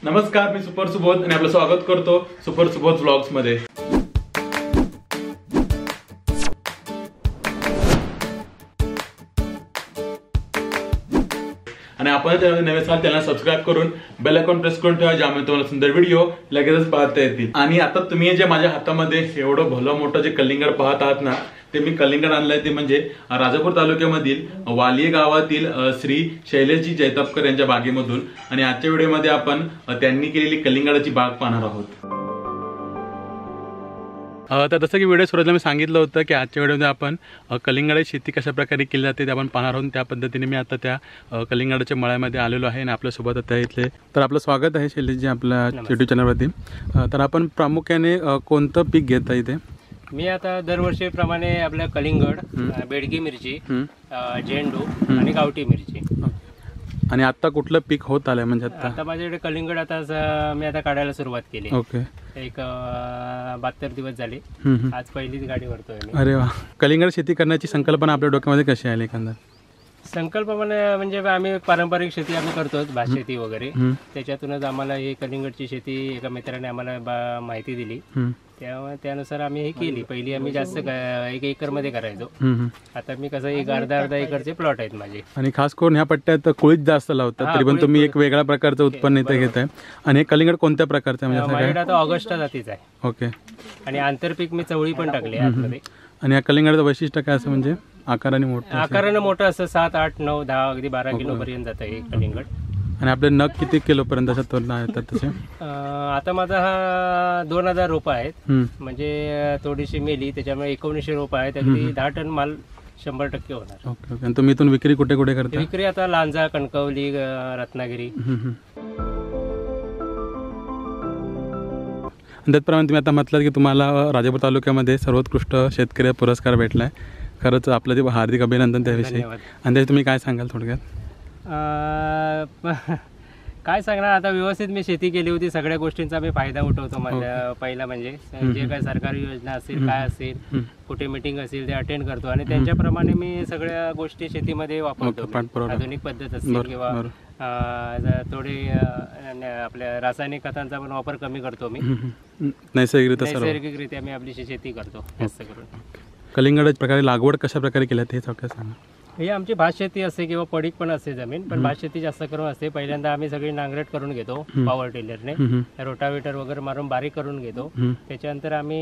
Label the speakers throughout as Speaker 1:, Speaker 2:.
Speaker 1: नमस्कार, मी सुपर सुबोध आणि आपलं स्वागत करतो सुपर सुबोध व्लॉग्स मध्ये। आणि आपण नवे असाल त्यांना सबस्क्राइब करून बेल आयकॉन प्रेस करून ठेवा, ज्यामुळे तुम्हाला सुंदर व्हिडिओ लगेचच पाहता येतील। आणि आता तुम्ही जे माझ्या हातामध्ये एवढं भलं मोठं जे कलिंगड पाहत आहात ना, ते मी कलिंगड आणलंय ते म्हणजे राजापूर तालुक्यामधील वालिये गावातील श्री शैलेशजी जैतापकर यांच्या बागेमधून। आणि आजच्या व्हिडिओमध्ये आपण त्यांनी केलेली कलिंगडाची बाग पाहणार आहोत। तर जसं की व्हिडिओ सुरुवातीला मी सांगितलं होतं की आजच्या व्हिडिओमध्ये आपण कलिंगडाची शेती कशा प्रकारे केली जाते ते आपण पाहणार आहोत। त्या पद्धतीने मी आता त्या कलिंगडाच्या मळ्यामध्ये आलेलो आहे आणि आपल्यासोबत आता इथले तर आपलं स्वागत आहे शैलेशजी आपल्या यूट्यूब चॅनलवरती। तर आपण प्रामुख्याने कोणतं पीक घेता इथे?
Speaker 2: मी आता दरवर्षीप्रमाणे आपल्या कलिंगड, बेडगी मिरची, झेंडू आणि गावठी मिरची।
Speaker 1: आणि आता कुठलं पीक होत आलंय म्हणजे
Speaker 2: आता माझ्याकडे कलिंगड आता मी आता काढायला सुरुवात केली।
Speaker 1: ओके,
Speaker 2: एक 72 दिवस झाले, आज पहिलीच गाडी भरतोय मी।
Speaker 1: अरे वा, कलिंगड शेती करण्याची संकल्पना आपल्या डोक्यामध्ये कशी आली एखादा?
Speaker 2: संकल्पना म्हणजे आम्ही पारंपरिक शेती आम्ही करतो, भात शेती वगैरे, त्याच्यातूनच आम्हाला ही कलिंगडची शेती एका मित्राने आम्हाला माहिती दिली, त्यानुसार आम्ही हे केली। पहिली आम्ही जास्त 1 एकर मध्ये करायचो, आता मी कसं एक अर्धा एकरचे प्लॉट आहेत माझे।
Speaker 1: आणि खास करून ह्या पट्ट्यात कोळीच जास्त लावतात, तरी पण तुम्ही एक वेगळ्या प्रकारचं उत्पन्न इथे घेताय। आणि हे कलिंगड कोणत्या प्रकारचं म्हणजे?
Speaker 2: माझ्याकडे आता ऑगस्टा जातीचा आहे।
Speaker 1: ओके,
Speaker 2: आणि आंतरपीक मी चवळी पण टाकली आतमध्ये।
Speaker 1: आणि या कलिंगडाचं वैशिष्ट्य काय असं म्हणजे आकाराने
Speaker 2: मोठं असं 7, 8, 9, 10 अगदी 12 किलो पर्यंत जातं हे कलिंगड।
Speaker 1: आणि आपले नग किती किलो पर्यंत येतात तसे?
Speaker 2: आता माझा हा 2000 रोपं आहेत, म्हणजे थोडीशी मेली त्याच्यामुळे 1900 रोपं आहेत, अगदी 10 टन माल 100% होणार।
Speaker 1: ओके ओके, आणि तुम्ही इथून विक्री कुठे कुठे करता?
Speaker 2: विक्री आता लांजा, कणकवली, रत्नागिरी।
Speaker 1: त्याचप्रमाणे तुम्ही आता म्हटलं की तुम्हाला राजापूर तालुक्यामध्ये सर्वोत्कृष्ट शेतकरी पुरस्कार भेटलाय, खरंच आपलं ते हार्दिक अभिनंदन त्याविषयी। आणि त्यात तुम्ही काय सांगाल थोडक्यात?
Speaker 2: काय सांगणार, आता व्यवस्थित मी शेती केली होती, सगळ्या गोष्टींचा मी फायदा उठवतो। माझ्या पहिला म्हणजे जे काय सरकारी योजना असेल, काय असेल, कुठे मीटिंग असेल ते अटेंड करतो आणि त्यांच्याप्रमाणे मी सगळ्या गोष्टी शेतीमध्ये वापरतो। आधुनिक पद्धत असेल किंवा थोडे आपल्या रासायनिक खतांचा पण वापर कमी करतो मी, नैसर्गिकरित्या मी आपली शेती करतो जास्त करून।
Speaker 1: कलिंगडाच्या प्रकारे लागवड कशा प्रकारे केल्या ते सांगा?
Speaker 2: ही आमची भात शेती असते किंवा पडीक पण असते जमीन, पण भात शेती जास्त करून असते। पहिल्यांदा आम्ही सगळी नांगरट करून घेतो पॉवर टिलरने, रोटावेटर वगैरे मारून बारीक करून घेतो। त्याच्यानंतर आम्ही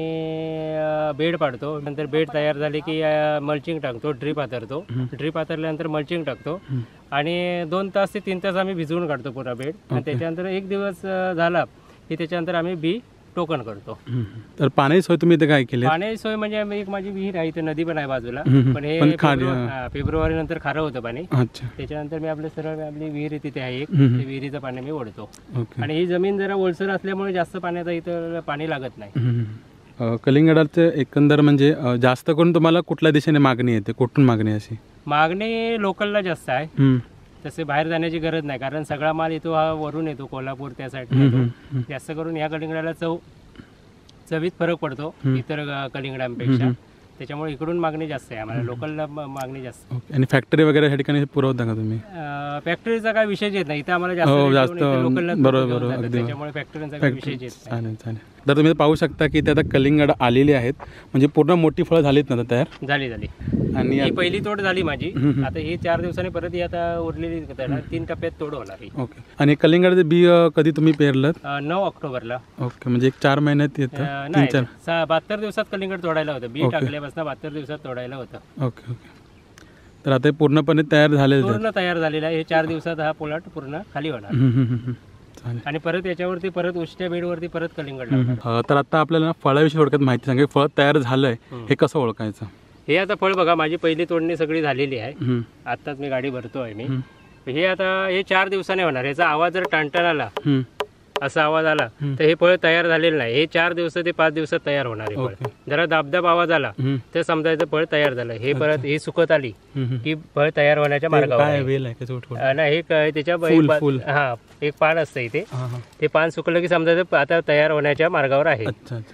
Speaker 2: बेड पाडतो, नंतर बेड तयार झाले की मल्चिंग टाकतो, ड्रीप हातरतो, ड्रीप हातरल्यानंतर मल्चिंग टाकतो आणि 2 तास ते 3 तास आम्ही भिजवून काढतो पुरा बेड। आणि त्याच्यानंतर 1 दिवस झाला की त्याच्यानंतर आम्ही बी टोकन करतो। तर
Speaker 1: पाण्याची सोय तुम्ही इथे काय केली?
Speaker 2: पाण्याची सोय म्हणजे एक माझी विहीर आहे, इथे नदी पण आहे बाजूला, पण हे फेब्रुवारी नंतर खारं होतं पाणी। त्याच्यानंतर मी आपली विहीर तिथे आहे एक, विहिरीचं पाणी मी ओढतो। आणि ही जमीन जरा ओलसर असल्यामुळे जास्त पाण्याचा इथं पाणी लागत नाही।
Speaker 1: कलिंगडाचं एकंदर म्हणजे जास्त करून तुम्हाला कुठल्या दिशेने मागणी येते, कुठून मागणी? अशी मागणी
Speaker 2: लोकलला जास्त आहे, तसे बाहेर जाण्याची गरज नाही, कारण सगळा माल येतो हा वरून येतो, कोल्हापूर त्या साईडला येतो। जास्त करून या कलिंगडाला चवीत फरक पडतो इतर कलिंगडांपेक्षा, त्याच्यामुळे इकडून मागणी जास्त आहे आम्हाला, लोकलला मागणी जास्त।
Speaker 1: आणि फॅक्टरी वगैरे या ठिकाणी पुरवता का तुम्ही?
Speaker 2: फॅक्टरीचा काय विषय येत नाही इथं आम्हाला जास्त, त्याच्यामुळे फॅक्टरीचा काय विषय येत नाही।
Speaker 1: तर तुम्ही पाहू शकता की ते आता कलिंगड आलेली आहेत, म्हणजे पूर्ण मोठी फळं झालीत ना तयार?
Speaker 2: झाली। आणि ही पहिली तोड झाली माझी, आता ही 4 दिवसांनी परत ही आता उरलेली 3 टप्प्यात तोड होणार।
Speaker 1: ओके, आणि कलिंगडाचे बी कधी तुम्ही पेरलं?
Speaker 2: 9 ऑक्टोबरला।
Speaker 1: ओके, म्हणजे 4 महिन्यात येतं?
Speaker 2: 72 दिवसात कलिंगड तोडायला होतं, बी टाकल्यापासून 72 दिवसात तोडायला होतं।
Speaker 1: ओके ओके, तर आता पूर्णपणे तयार
Speaker 2: झालेला आहे। हे 4 दिवसात हा प्लॉट पूर्ण खाली होणार आणि परत याच्यावरती परत उष्ट्या बेडवरती परत कलिंगड लागणार।
Speaker 1: तर आता आपल्याला फळाविषयी थोडक्यात माहिती सांगा, फळ तयार झालंय हे कसं ओळखायचं?
Speaker 2: हे आता फळ बघा, माझी पहिली तोडणी सगळी झालेली आहे, आताच मी गाडी भरतोय मी। हे आता हे 4 दिवसाने होणार, याचा आवाज जर टाणटाण आला, असा आवाज आला तर हे फळ तयार झालेलं नाही, हे 4 दिवस ते 5 दिवसात तयार होणार आहे फळ। जरा दाबदाब आवाज आला तर समजायचं फळ तयार झालं। हे परत ही सुकत आली की फळ तयार होण्याच्या मार्गावर आहे। हे त्याच्या एक पान असतं इथे, ते पान सुकलं की समजायचं आता तयार होण्याच्या मार्गावर आहे।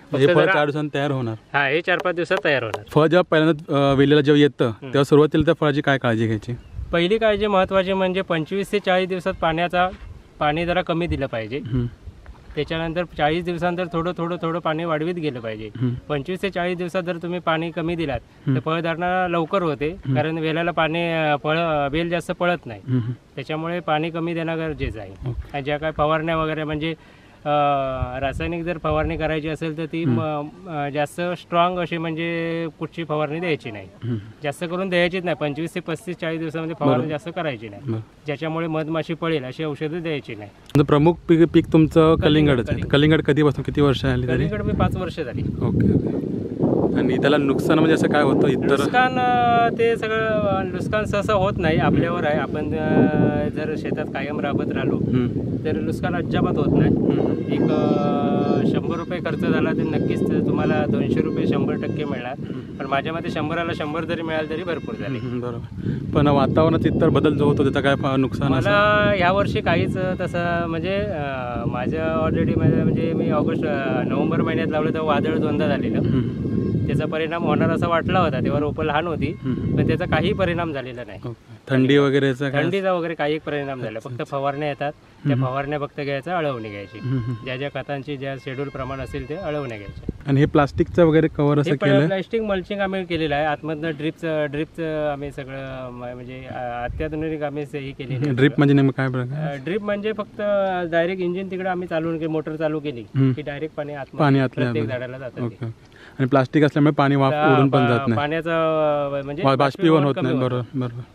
Speaker 1: तयार होणार,
Speaker 2: हा, हे 4-5 दिवसात तयार होणार।
Speaker 1: फळ जेव्हा पहिल्यांदा वेलीला जेव्हा येतं तेव्हा सुरुवातीला त्या फळाची काय काळजी घ्यायची?
Speaker 2: पहिली काळजी महत्वाची म्हणजे 25 ते 40 दिवसात पाण्याचा पाणी जरा कमी दिलं पाहिजे. त्याच्यानंतर 40 दिवसानंतर थोडं पाणी वाढवीत गेलं पाहिजे. 25 ते 40 दिवसात जर तुम्ही पाणी कमी दिलात तर फळधारणा लवकर होते, कारण वेलाला पाणी वेल जास्त पळत नाही. त्याच्यामुळे पाणी कमी देणं गरजेचं आहे. आणि ज्या काय फवारण्या वगैरे म्हणजे रासायनिक जर फवारणी करायची असेल तर ती जास्त स्ट्रॉंग अशी म्हणजे कुठची फवारणी द्यायची नाही, जास्त करून द्यायचीच नाही. 25 ते 35 40 दिवसामध्ये फवारणी जास्त करायची नाही, ज्याच्यामुळे मधमाशी पळेल अशी औषधं द्यायची नाही.
Speaker 1: प्रमुख पीक तुमचं कलिंगडच आहे. कलिंगड कधीपासून किती वर्ष आली?
Speaker 2: कलिंगड मी 5 वर्ष झाली.
Speaker 1: ओके. आणि त्याला नुकसान म्हणजे असं काय होतं इतर?
Speaker 2: नुकसान ते सगळं नुकसान सहसा होत नाही, आपल्यावर आहे. आपण जर शेतात कायम राबत राहिलो तर नुकसान अजिबात होत नाही. एक 100 रुपये खर्च झाला तर नक्कीच तुम्हाला 200 रुपये 100% मिळणार. पण माझ्या मते 100ला 100 जरी मिळालं तरी भरपूर झाले.
Speaker 1: बरोबर. पण वातावरणात इतर बदल जो होतो त्याचा काय नुकसान?
Speaker 2: मला यावर्षी काहीच तसं म्हणजे माझं ऑलरेडी म्हणजे मी नोव्हेंबर महिन्यात लावलं तेव्हा वादळ 2दा झालेलं. त्याचा परिणाम होणार असा वाटला होता, तेव्हा रोपं लहान होती, पण त्याचा काही परिणाम झालेला नाही.
Speaker 1: थंडी वगैरेचा?
Speaker 2: थंडीचा वगैरे काही परिणाम झाला. फक्त फवारण्या येतात, त्या फवारण्या फक्त घ्यायचं, अळवणी घ्यायची. ज्या ज्या खतांची ज्या शेड्यूल प्रमाण असेल ते अळवण्या घ्यायचे.
Speaker 1: आणि हे प्लास्टिकचं वगैरे कव्हर असं केलं?
Speaker 2: प्लास्टिक मल्चिंग आम्ही केलेलं आहे. आतमधनं ड्रिपचं आम्ही सगळं म्हणजे अत्याधुनिक आम्ही हे केलेलं.
Speaker 1: ड्रिप म्हणजे नेमकं काय प्रकार?
Speaker 2: ड्रिप म्हणजे फक्त डायरेक्ट इंजिन तिकडे आम्ही मोटर चालू केली की डायरेक्ट पाणी प्रत्येक झाडाला जातं.
Speaker 1: आणि प्लास्टिक असल्यामुळे पाणी वाफ उडून पण जात नाही,
Speaker 2: पाण्याचं म्हणजे
Speaker 1: बाष्पीभवन होत नाही. बरोबर बरोबर.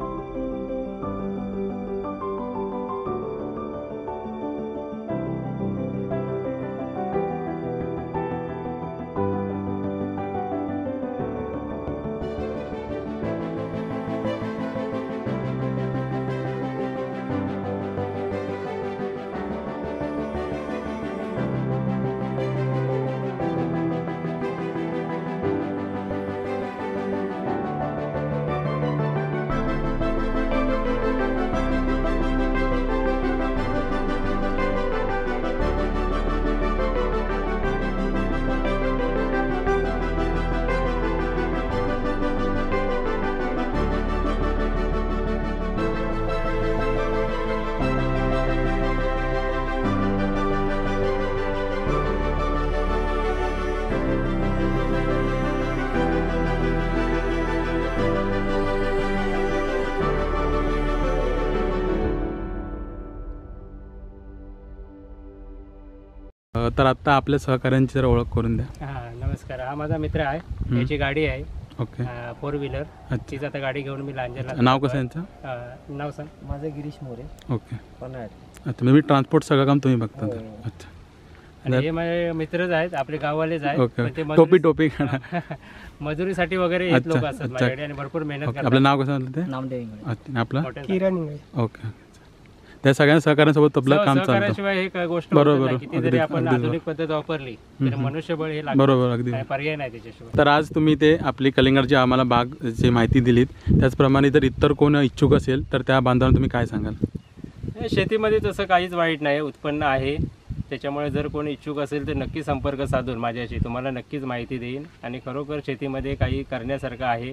Speaker 1: तर आता आपल्या सहकार्यांची जर ओळख करून द्या.
Speaker 2: नमस्कार. हा माझा मित्र आहे, याची गाडी आहे.
Speaker 1: ओके.
Speaker 2: 4 व्हीलर. तीच आता गाडी घेऊन मी लांजाला.
Speaker 1: नाव कसं यांचं?
Speaker 2: नाव सांग.
Speaker 3: माझं गिरीश मोरे.
Speaker 1: ओके.
Speaker 3: पन्हाळ.
Speaker 1: अच्छा, मी ट्रान्सपोर्ट सगळं काम तुम्ही बघता? अच्छा.
Speaker 2: आणि हे माझे मित्रच आहेत, आपले गाववालेच आहेत.
Speaker 1: टोपी
Speaker 2: मजुरीसाठी वगैरे येत लोक असतात माझ्याकडे आणि भरपूर मेहनत करतात.
Speaker 1: आपलं नाव कसं म्हटलं ते?
Speaker 3: नामदेव.
Speaker 1: आपलं
Speaker 3: किरण.
Speaker 1: ओके. त्या सगळ्या सहकार्यांसोबत आपलं काम चालतं.
Speaker 2: सहकार्याशिवाय हे काय गोष्ट
Speaker 1: बरोबर.
Speaker 2: किती जरी आपण आधुनिक पद्धत वापरली तरी मनुष्यबळ हे लागतं.
Speaker 1: बरोबर, अगदी
Speaker 2: पर्याय नाही त्याच्याशिवाय.
Speaker 1: तर आज तुम्ही ते आपली कलिंगडची आम्हाला बागची माहिती दिलीत, त्याचप्रमाणे जर इतर कोण इच्छुक असेल तर त्या बांधवांना तुम्ही काय सांगाल?
Speaker 2: शेतीमध्ये तसं काहीच वाईट नाही, उत्पन्न आहे. त्याच्यामुळे जर कोणी इच्छुक असेल तर नक्की संपर्क साधून माझ्याशी तुम्हाला नक्कीच माहिती देईन. आणि खरोखर शेतीमध्ये काही करण्यासारखं आहे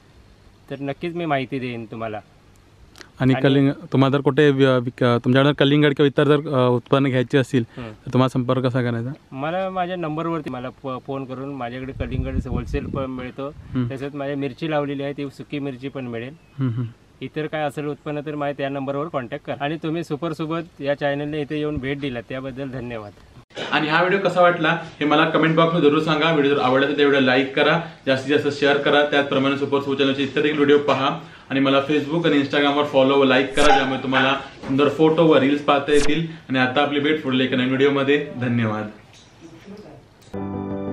Speaker 2: तर नक्कीच मी माहिती देईन तुम्हाला.
Speaker 1: आणि तुम्हाला जर कुठे तुमच्याकडे कलिंगड किंवा इतर जर उत्पन्न घ्यायचे असतील तर तुम्हाला संपर्क कसा करायचा?
Speaker 2: मला माझ्या नंबरवरती मला फोन करून, माझ्याकडे कलिंगड होलसेल पण मिळतो, तसेच माझ्या मिरची लावलेली आहे ती सुकी मिरची पण मिळेल. इतर काय असेल उत्पन्न तर माझ्या त्या नंबरवर कॉन्टॅक्ट करा. आणि तुम्ही सुपरसोबत या चॅनलने इथे येऊन भेट दिला त्याबद्दल धन्यवाद.
Speaker 1: आणि हा व्हिडिओ कसा वाटला हे मला कमेंट बॉक्समध्ये जरूर सांगा. व्हिडिओ जर आवडला तर व्हिडिओ लाईक करा, जास्तीत जास्त शेअर करा. त्याचप्रमाणे सुपर चॅनलचे इतर देखील व्हिडिओ पहा. आणि मला फेसबुक आणि इंस्टाग्रामवर फॉलो व लाईक करा, ज्यामुळे तुम्हाला सुंदर फोटो व रील्स पाहता येतील. आणि आता आपली भेट पुढील एका नवीन व्हिडिओमध्ये. धन्यवाद.